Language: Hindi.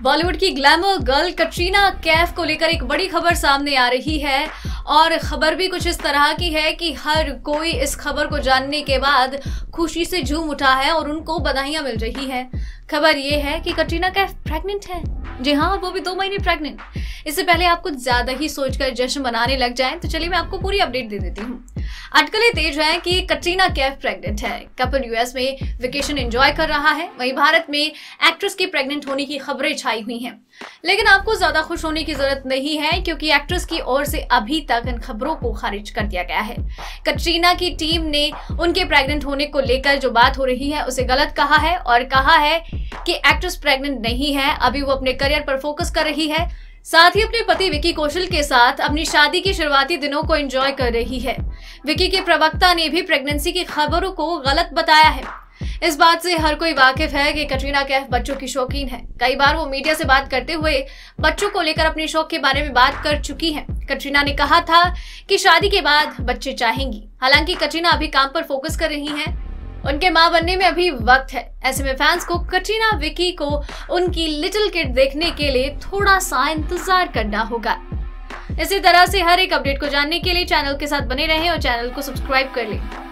बॉलीवुड की ग्लैमर गर्ल कटरीना कैफ को लेकर एक बड़ी खबर सामने आ रही है और खबर भी कुछ इस तरह की है कि हर कोई इस खबर को जानने के बाद खुशी से झूम उठा है और उनको बधाइयां मिल रही है। खबर ये है कि कटरीना कैफ प्रेग्नेंट है। जी हाँ, वो भी 2 महीने प्रेग्नेंट। इससे पहले आप कुछ ज्यादा ही सोचकर जश्न मनाने लग जाएं तो चलिए मैं आपको पूरी अपडेट दे देती हूँ। अटकलें तेज हैं कि कटरीना कैफ प्रेग्नेंट है। कपल यूएस में वेकेशन एंजॉय कर रहा है, वहीं भारत में एक्ट्रेस की प्रेग्नेंट होने की खबरें छाई हुई हैं। लेकिन आपको ज्यादा खुश होने की जरूरत नहीं है क्योंकि एक्ट्रेस की ओर से अभी तक इन खबरों को खारिज कर दिया गया है। कटरीना की टीम ने उनके प्रेग्नेंट होने को लेकर जो बात हो रही है उसे गलत कहा है और कहा है कि एक्ट्रेस प्रेग्नेंट नहीं है, अभी वो अपने करियर पर फोकस कर रही है, साथ ही अपने पति विकी कौशल के साथ अपनी शादी के शुरुआती दिनों को एंजॉय कर रही है। विकी के प्रवक्ता ने भी प्रेगनेंसी की खबरों को गलत बताया है। इस बात से हर कोई वाकिफ है कि कटरीना कैफ बच्चों की शौकीन है। कई बार वो मीडिया से बात करते हुए बच्चों को लेकर अपने शौक के बारे में बात कर चुकी हैं। कटरीना ने कहा था कि शादी के बाद बच्चे चाहेंगी। हालांकि कटरीना अभी काम पर फोकस कर रही हैं, उनके मां बनने में अभी वक्त है। ऐसे में फैंस को कटरीना विकी को उनकी लिटिल किड देखने के लिए थोड़ा सा इंतजार करना होगा। इसी तरह से हर एक अपडेट को जानने के लिए चैनल के साथ बने रहें और चैनल को सब्सक्राइब कर लें।